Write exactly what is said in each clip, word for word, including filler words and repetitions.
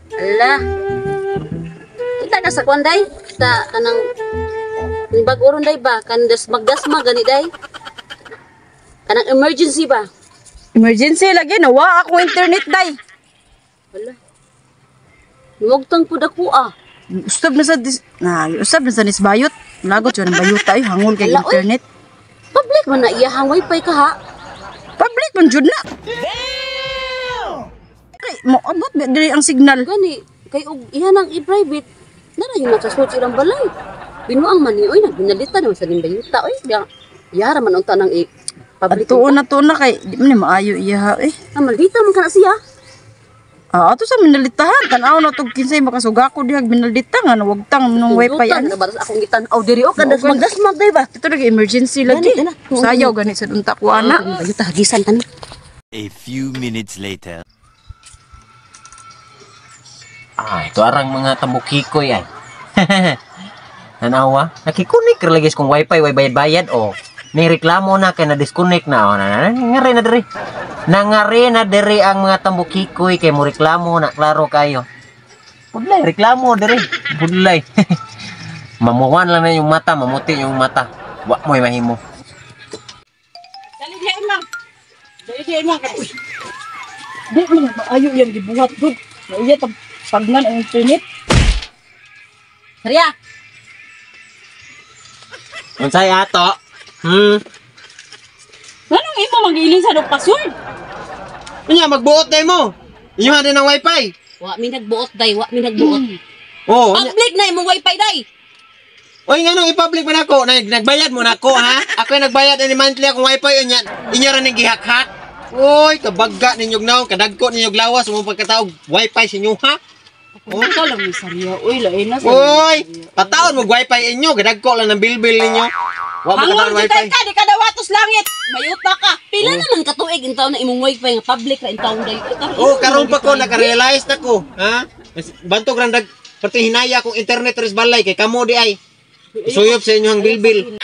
Ala. Kita ka sa kwan day? Kita kanang bag-oron day ba? Kandas magdasma gani day? Kanang emergency ba? Emergency lagi nawa ako internet day. Ala. Nuwagtang pud ako ah. Usab na sa dis na usab na sa nisbayot. Lagot yun ang bayot ay hangol kay Ala, oy. internet. Public man na iyahang wifi ka ha. Public man jud na. Ay, mo abot ba diri ang signal. Gani kay og ihanang i-private. Nara yung nakasuot silang balay. Binuang man ni oy nagbinalita naman sa nimbayuta oy. Ya yara man unta nang i public. Tuon na tuon na kay di man ni maayo iya eh. Ah, maldita man kana siya. Ah, ato sa minalitahan tan-aw na tug kinsay makasuga ko dihag minalita nga wag tang nung wifi Dutan, ano. baras akong gitan-aw diri o kandas Oo, magdasmag day ba? Ito lagi emergency lagi. Gani, gani. Sayaw gani sa dunta ko ana. Nimbayuta hagisan tan. A few minutes later. Ah, ito arang mga tambukikoy ay. Nanawa, nakikunik lagi kung wifi, way bayad-bayad o. May reklamo na kay na-disconnect na. O, na, na, ngari na diri. Nangari na diri ang mga tambukikoy kay mo reklamo na klaro kayo. Budlay, reklamo diri. Budlay. Mamuwan lang na yung mata, mamuti yung mata. Wa mo'y mahimo. Dali diha imang. Dali diha imang katoy. Di man maayo yang gibuhat gud. Iya ta pagnan ang internet. Maria, Unsay ato? Hmm. Anong imo magiling sa dog password? Unya magbuot day mo. Inyo din ang wifi. wa mi nagbuot day, wa mi nagbuot. Oh, unya. Public na imong wifi day. Oy nganong i-public man ako? Nag nagbayad mo na ako ha? Ako yung nagbayad ani monthly akong wifi unya. Inyo ra ning gihak-hak. Oy, kabagga ninyog naw, kadagko ninyog lawas mo pagkataog wifi sa inyo ha? Oh, ka lang ni Sarya. Uy, lain na sa. Oy, pataon mo wifi inyo, kadagko lang ng bilbil ninyo. Wa mo Hangol kataon kita wifi. ka di kada watos langit. Mayuta ka. Pila naman katuig intaw na imong wifi nga public ra intaw day. Oh, karon pa ko naka-realize na ko, ha? Bantog ra dag pati hinaya kong internet res balay kay kamo di ay. Suyop sa inyong bilbil.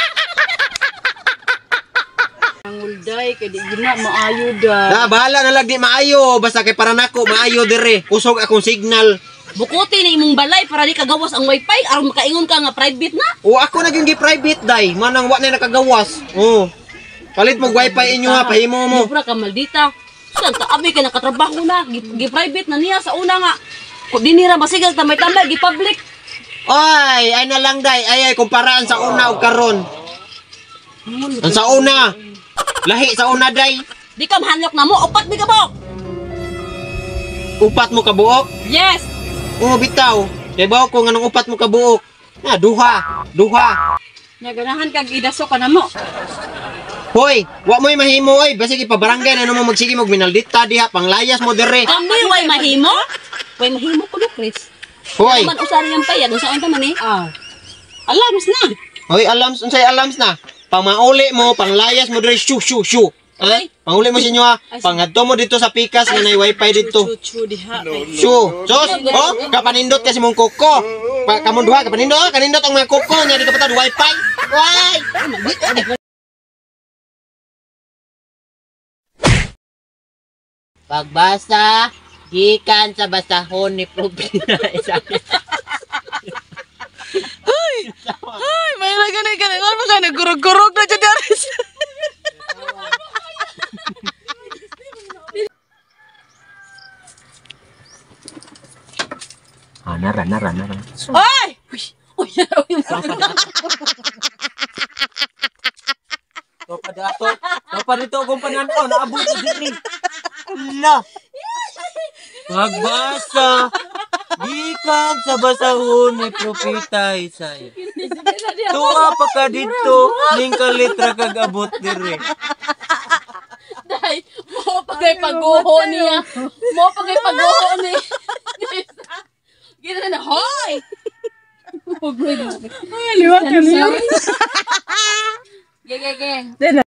Hangol day kay di gina maayo da. Na bahala na lang di maayo basta kay para nako maayo dire. Kusog akong signal. Bukuti na imong balay para di kagawas ang wifi aron makaingon ka nga private na. O ako naging gi-private day, manang wa na nakagawas. Oh. Palit mo wifi inyo ha, pahimo mo. Sobra ka maldita. Saan ta abi ka nakatrabaho na, gi-private na niya sa una nga. Kung dinira masigal tamay-tamay gi-public. Oy, ay na lang day, ay ay kumparaan sa una ug karon. Ang sa una. Lahi sa una day. Di ka mahanlok na mo, upat di ka mo. Upat mo kabuok. Yes. Oh, bitaw. Kay bawo ko nganong upat mo kabuok. Na duha, duha. Nya ganahan kag idaso ka namo. Hoy, wa mo'y mahimo oy, basi ipabarangay na mo magsige mo minaldita diha panglayas mo dire. Kami way mahimo? Way mahimo ko no, Chris. Hoy. Man usari yang payag unsa unta man eh? Ah. Alams na. Hoy, alams unsay alams na? Pamauli mo, panglayas mo dire shu shu shu. Ha? Ay. Panguli mo sa inyo ha. Pangadto mo dito sa pikas nga nay wifi dito. Chuchu diha. Shu. Sos, oh, kapanindot kasi mong kuko. Pa kamon duha kapanindot, kanindot ang mga kuko nya dito pa ta wifi. Why? Pagbasa gikan sa basahon ni Problina isa. Ay, may laganay ka na. Ano ka nagurog-gurog na dyan Aris? Ah, nara, nara, nara. Ay! Uy, uy, Topa dato. Topa dito kung pananaw naabot sa diri. La. Pagbasa gikan sa basahon ni Propeta Isaya. Tuwa pa ka dito ning kalitra kag abot diri. Day, mo pagay paguho niya. Mo pagay paguho ni. Gina na, hoy! Ay, liwat ka liwat. Ge, ge, ge.